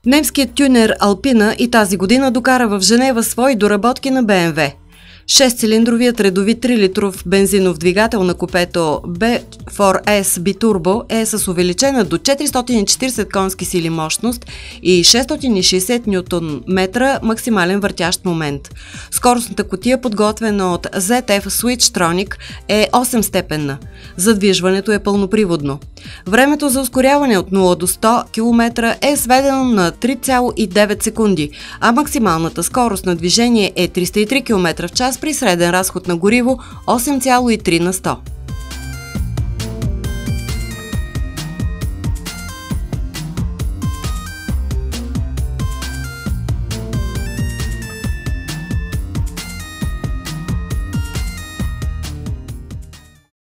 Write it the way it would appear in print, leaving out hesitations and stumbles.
Немският тюнер Alpina и тази година докара в Женева свои доработки на BMW. 6-цилиндровият редови 3-литров бензинов двигател на купето B4S Biturbo е с увеличена до 440 конски сили мощност и 660 Нм максимален въртящ момент. Скоростната кутия, подготвена от ZF Switchtronic, е 8-степенна. Задвижването е пълноприводно. Времето за ускоряване от 0 до 100 км е сведено на 3,9 секунди, а максималната скорост на движение е 303 км в час при среден разход на гориво 8,3 на 100.